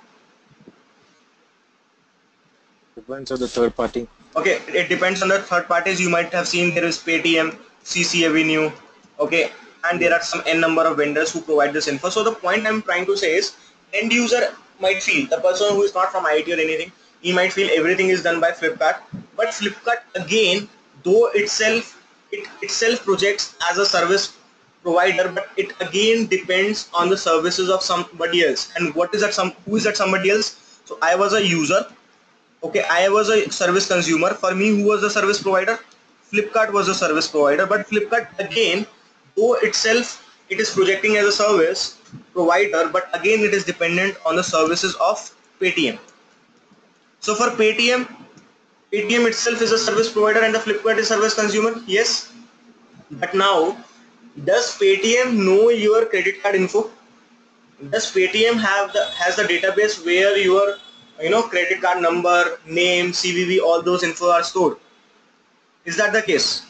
Depends on the third party. Okay, it depends on the third parties. You might have seen there is Paytm, C C Avenue, okay, and there are some n number of vendors who provide this info. So the point I'm trying to say is, end user might feel, the person who is not from I T or anything, he might feel everything is done by Flipkart. But Flipkart again, though itself it itself projects as a service provider, but it again depends on the services of somebody else. And what is that some who is that somebody else? So I was a user. Okay, I was a service consumer. For me, who was the service provider? Flipkart was a service provider. But Flipkart again, though itself it is projecting as a service provider, but again it is dependent on the services of Paytm. So for Paytm, Paytm itself is a service provider and the Flipkart is service consumer. Yes, but now does Paytm know your credit card info? Does Paytm have the has the database where your, you know, credit card number, name, C V V, all those info are stored? Is that the case?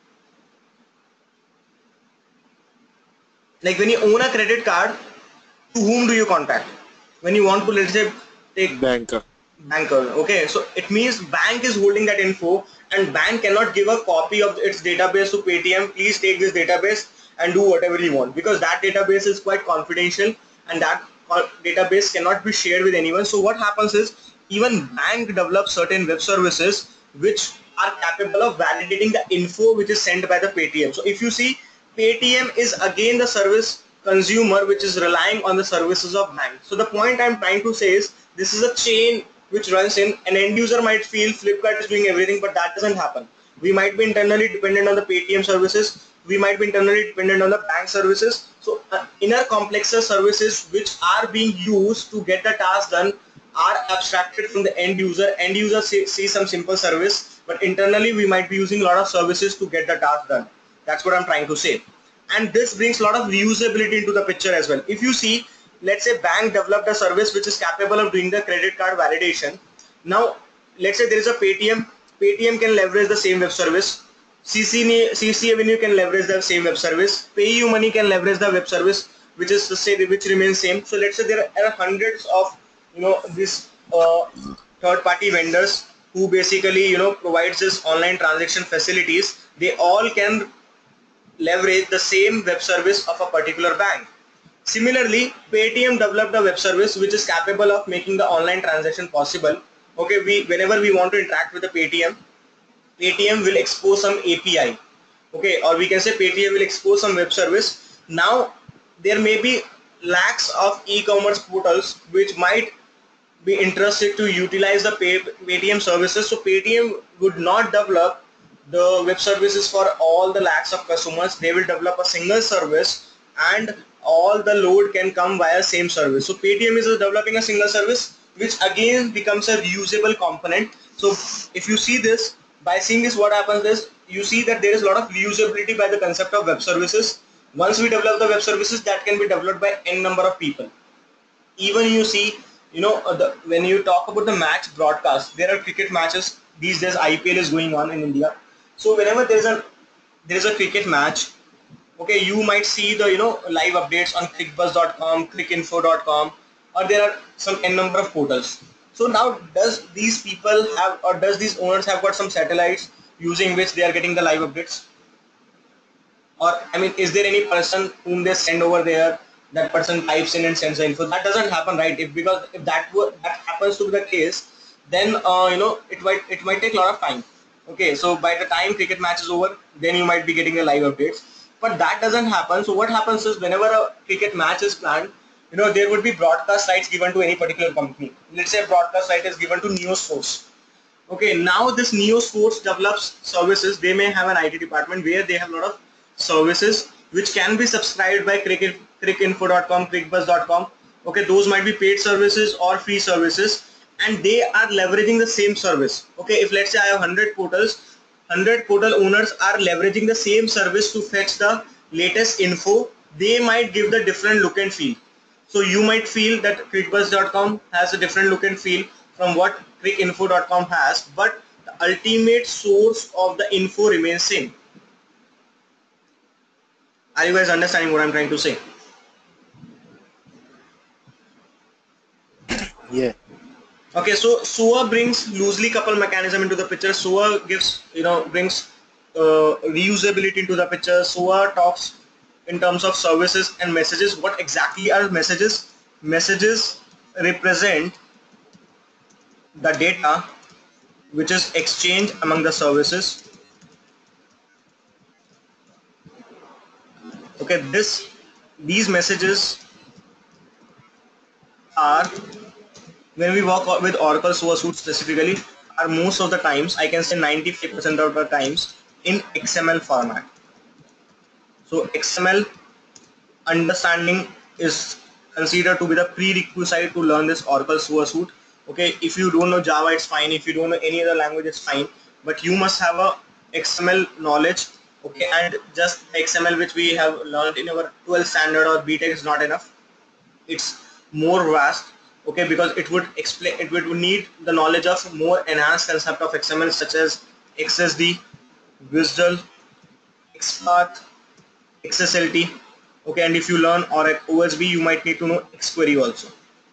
Like when you own a credit card, to whom do you contact? When you want to, let's say, take Banker. Banker. Okay, so it means bank is holding that info, and bank cannot give a copy of its database to Paytm. Please take this database and do whatever you want, because that database is quite confidential and that database cannot be shared with anyone. So what happens is, even bank develops certain web services which are capable of validating the info which is sent by the Paytm. So if you see, Paytm is again the service consumer which is relying on the services of bank. So the point I'm trying to say is, this is a chain which runs in. An end user might feel Flipkart is doing everything, but that doesn't happen. We might be internally dependent on the Paytm services. We might be internally dependent on the bank services. So uh, inner complexer services which are being used to get the task done are abstracted from the end user. End user see, see some simple service, but internally we might be using a lot of services to get the task done. That's what I'm trying to say. And this brings a lot of reusability into the picture as well. If you see, let's say bank developed a service which is capable of doing the credit card validation. Now, let's say there is a Paytm. Paytm can leverage the same web service. C C Avenue can leverage the same web service. PayUmoney can leverage the web service, which is to say which remains same. So let's say there are hundreds of, you know, these uh, third-party vendors who basically, you know, provides this online transaction facilities. They all can leverage the same web service of a particular bank. Similarly, Paytm developed a web service which is capable of making the online transaction possible. Okay, we whenever we want to interact with the Paytm, Paytm will expose some A P I, okay, or we can say Paytm will expose some web service. Now there may be lakhs of e-commerce portals which might be interested to utilize the Pay, Paytm services. So Paytm would not develop the web services for all the lakhs of customers. They will develop a single service and all the load can come via same service. So Paytm is developing a single service which again becomes a reusable component. So if you see this, by seeing this, what happens is you see that there is a lot of reusability by the concept of web services. Once we develop the web services, that can be developed by n number of people. Even you see, you know, uh, the, when you talk about the match broadcast, there are cricket matches these days. I P L is going on in India. So whenever there's a there's a cricket match, okay, you might see the, you know, live updates on crickbuzz dot com, crickinfo dot com, or there are some n number of portals. So now, does these people have, or does these owners have got some satellites using which they are getting the live updates? Or I mean, is there any person whom they send over there, that person types in and sends the info? That doesn't happen, right? If, because if that were, that happens to be the case, then uh, you know, it might it might take a lot of time. Okay, so by the time cricket match is over, then you might be getting the live updates, but that doesn't happen. So what happens is, whenever a cricket match is planned, you know, there would be broadcast rights given to any particular company. Let's say a broadcast right is given to NeoSports. Okay, now this NeoSports develops services. They may have an I T department where they have a lot of services which can be subscribed by cricket, crickinfo dot com, crickbuzz dot com. Okay, those might be paid services or free services, and they are leveraging the same service. Okay, if let's say I have one hundred portals, one hundred portal owners are leveraging the same service to fetch the latest info. They might give the different look and feel. So you might feel that crickbuzz dot com has a different look and feel from what crickinfo dot com has, but the ultimate source of the info remains same. Are you guys understanding what I'm trying to say? Yeah. Okay, so S O A brings loosely coupled mechanism into the picture. S O A gives, you know, brings uh, reusability into the picture. S O A talks in terms of services and messages. What exactly are messages? Messages represent the data which is exchanged among the services. Okay, this these messages are, when we work with Oracle S O A Suite specifically, are most of the times, I can say ninety-five percent of the times, in X M L format. So X M L understanding is considered to be the prerequisite to learn this Oracle S O A Suite. Okay, if you don't know Java, it's fine. If you don't know any other language, it's fine. But you must have a X M L knowledge. Okay, and just X M L which we have learned in our twelfth standard or B Tech is not enough. It's more vast. Okay, because it would explain, it would need the knowledge of more enhanced concept of X M L, such as X S D, WSDL, XPath, X S L T. Okay, and if you learn or O S B, you might need to know XQuery also.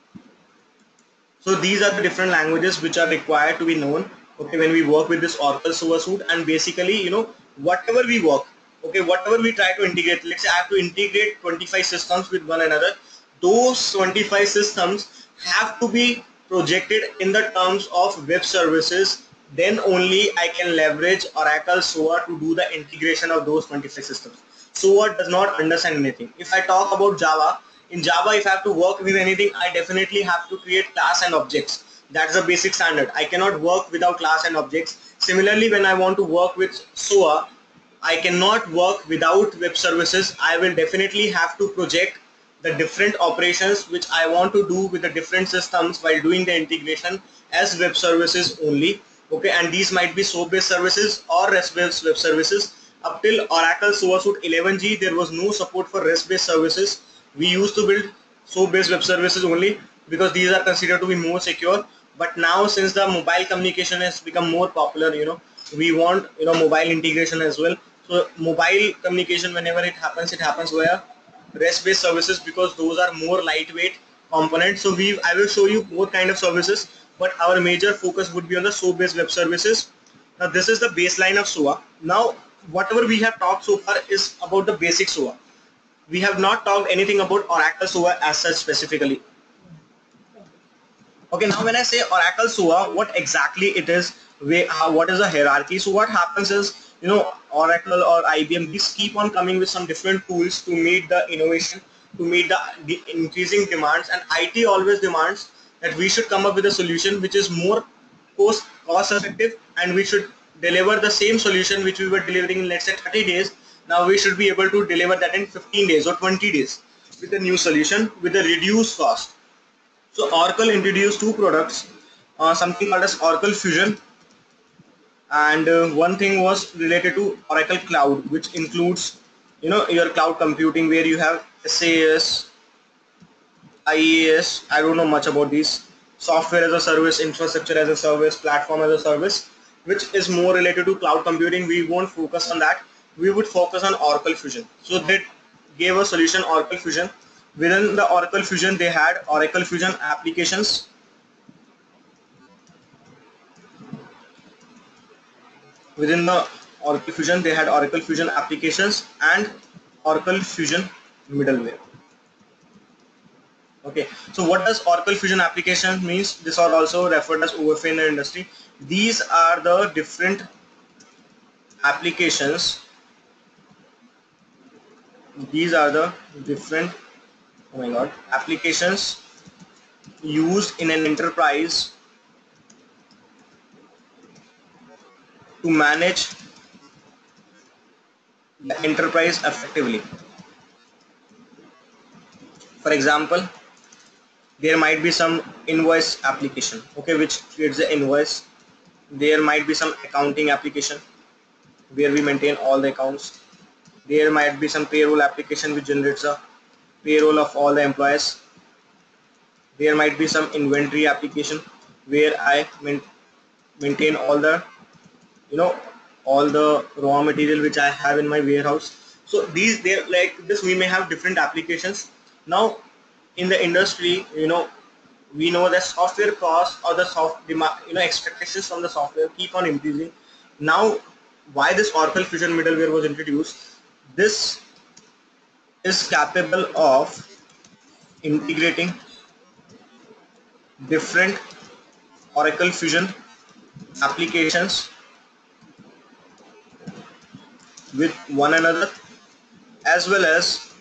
So these are the different languages which are required to be known. Okay, when we work with this Oracle S O A Suite, and basically, you know, whatever we work, okay, whatever we try to integrate, let's say I have to integrate twenty-five systems with one another. Those twenty-five systems have to be projected in the terms of web services. Then only I can leverage Oracle S O A to do the integration of those twenty-five systems. S O A does not understand anything. If I talk about Java, in Java, if I have to work with anything, I definitely have to create class and objects. That's a basic standard. I cannot work without class and objects. Similarly, when I want to work with S O A, I cannot work without web services. I will definitely have to project the different operations which I want to do with the different systems while doing the integration as web services only. Okay, and these might be SOAP-based services or REST-based web services. Up till Oracle S O A Suite eleven G, there was no support for REST-based services. We used to build SOAP-based web services only because these are considered to be more secure. But now, since the mobile communication has become more popular, you know, we want, you know, mobile integration as well. So mobile communication, whenever it happens, it happens via REST-based services because those are more lightweight components. So we, I will show you both kind of services, but our major focus would be on the SOAP-based web services. Now this is the baseline of S O A. Now whatever we have talked so far is about the basic S O A. We have not talked anything about Oracle S O A as such specifically. Okay, now when I say Oracle S O A, what exactly it is, way, how, what is the hierarchy. So what happens is, you know, Oracle or I B M, these keep on coming with some different tools to meet the innovation, to meet the, the increasing demands, and I T always demands that we should come up with a solution which is more cost cost effective, and we should deliver the same solution which we were delivering in, let's say, thirty days. Now we should be able to deliver that in fifteen days or twenty days with a new solution with a reduced cost. So Oracle introduced two products, uh, something called as Oracle Fusion, and uh, one thing was related to Oracle Cloud, which includes, you know, your cloud computing, where you have SaaS, IaaS. I don't know much about these. Software as a service, infrastructure as a service, platform as a service, which is more related to cloud computing. We won't focus on that. We would focus on Oracle Fusion. So they gave a solution, Oracle Fusion. Within the Oracle Fusion, they had Oracle Fusion applications. Within the Oracle Fusion, they had Oracle Fusion applications and Oracle Fusion middleware. Okay, so what does Oracle Fusion application means? This are also referred as O F A in the industry. These are the different applications. These are the different, oh my god, applications used in an enterprise to manage the enterprise effectively. For example, there might be some invoice application, okay, which creates the invoice. There might be some accounting application where we maintain all the accounts. There might be some payroll application which generates a payroll of all the employees. There might be some inventory application where I maintain all the, you know, all the raw material which I have in my warehouse. So these, they're like this, we may have different applications. Now in the industry, you know, we know that software costs or the soft demand, you know, expectations from the software keep on increasing. Now why this Oracle Fusion middleware was introduced? This is capable of integrating different Oracle Fusion applications with one another, as well as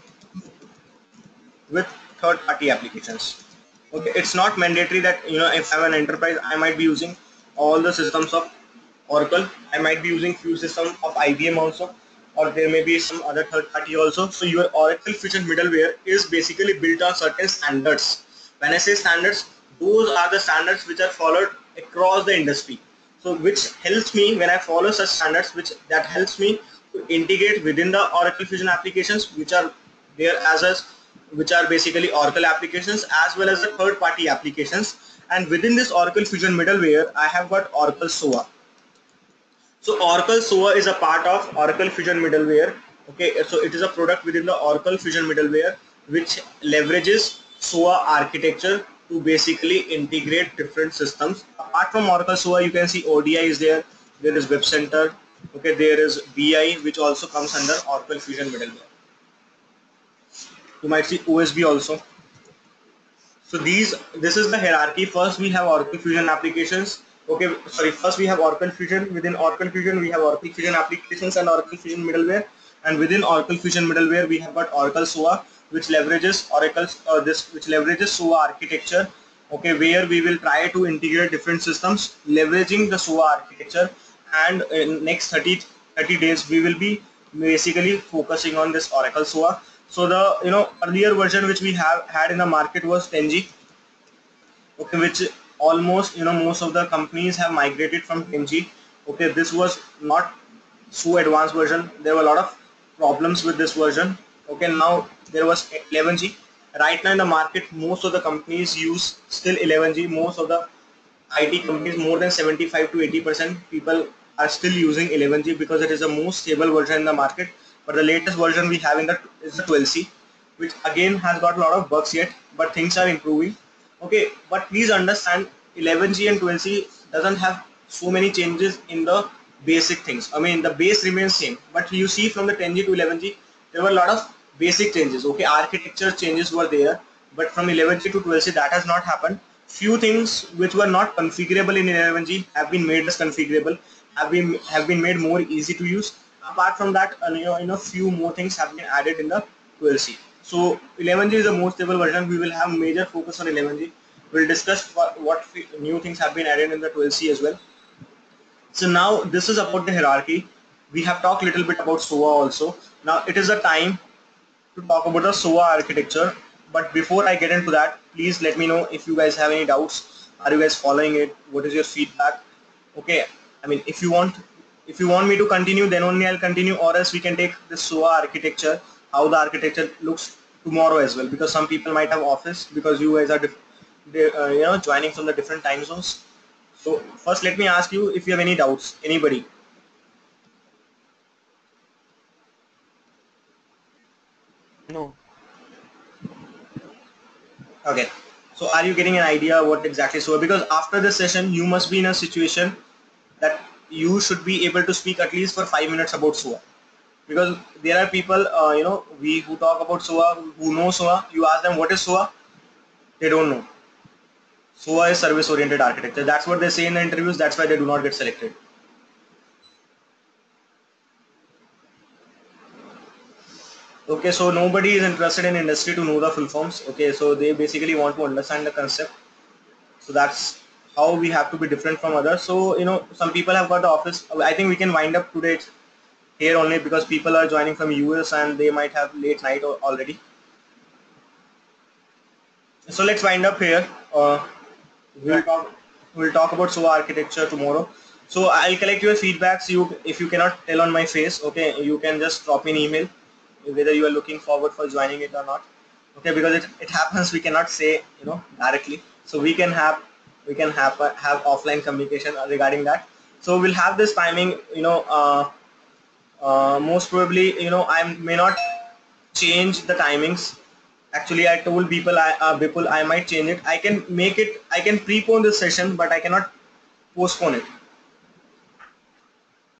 with third-party applications. Okay, it's not mandatory that, you know, if I'm an enterprise, I might be using all the systems of Oracle. I might be using few systems of I B M also, or there may be some other third-party also. So your Oracle Fusion middleware is basically built on certain standards. When I say standards, those are the standards which are followed across the industry. So which helps me when I follow such standards, which that helps me to integrate within the Oracle Fusion applications, which are there as a which are basically Oracle applications, as well as the third-party applications. And within this Oracle Fusion middleware, I have got Oracle S O A. So Oracle S O A is a part of Oracle Fusion middleware. Okay, so it is a product within the Oracle Fusion middleware which leverages S O A architecture to basically integrate different systems. Apart from Oracle S O A, you can see O D I is there. There is Web Center. Okay, there is B I, which also comes under Oracle Fusion middleware. You might see O S B also. So these, this is the hierarchy. First we have Oracle Fusion applications. Okay, sorry, first we have Oracle Fusion. Within Oracle Fusion, we have Oracle Fusion applications and Oracle Fusion middleware. And within Oracle Fusion middleware, we have got Oracle S O A, which leverages Oracle's uh, this, which leverages S O A architecture. Okay, where we will try to integrate different systems leveraging the S O A architecture. And in next thirty, thirty days, we will be basically focusing on this Oracle S O A. So the, you know, earlier version which we have had in the market was ten G. Okay, which almost, you know, most of the companies have migrated from ten G. Okay, this was not so advanced version. There were a lot of problems with this version. Okay, now there was eleven G. Right now in the market, most of the companies use still eleven G. Most of the I T companies, more than seventy-five to eighty percent people are still using eleven G because it is the most stable version in the market. But the latest version we have in the is the twelve C, which again has got a lot of bugs yet, but things are improving. Okay, but please understand, eleven G and twelve C doesn't have so many changes in the basic things. I mean, the base remains same, but you see from the ten G to eleven G, there were a lot of basic changes. Okay, architecture changes were there, but from eleven G to twelve C that has not happened. few things which were not configurable in eleven G have been made as configurable, have been have been made more easy to use. Apart from that, uh, you know, you know, few more things have been added in the twelve C. So eleven G is the most stable version. We will have major focus on eleven G. We'll discuss what, what new things have been added in the twelve C as well. So now this is about the hierarchy. We have talked a little bit about S O A also. Now it is a time to talk about the S O A architecture. But before I get into that, please let me know if you guys have any doubts. Are you guys following it? What is your feedback? Okay, I mean, if you want, if you want me to continue, then only I'll continue, or else we can take the S O A architecture, how the architecture looks tomorrow as well. Because some people might have office, because you guys are, uh, you know, joining from the different time zones. So first, let me ask you if you have any doubts. Anybody? No. Okay. So are you getting an idea what exactly S O A? Because after this session, you must be in a situation that you should be able to speak at least for five minutes about S O A. Because there are people, uh, you know, we who talk about S O A, who know S O A. You ask them what is S O A, they don't know. S O A is service-oriented architecture. That's what they say in the interviews. That's why they do not get selected. Okay, so nobody is interested in industry to know the full forms. Okay, so they basically want to understand the concept. So that's how we have to be different from others. So, you know, some people have got the office. I think we can wind up today here only because people are joining from U S and they might have late night already. So let's wind up here. Uh, we'll talk. We'll talk about S O A architecture tomorrow. So I'll collect your feedbacks. You, if you cannot tell on my face, okay, you can just drop me an email whether you are looking forward for joining it or not. Okay, because it, it happens we cannot say, you know, directly. So we can have we can have uh, have offline communication regarding that. So we'll have this timing. You know, uh, uh, most probably, you know, I may not change the timings. Actually, I told people, I uh, people I might change it. I can make it. I can prepone this session, but I cannot postpone it.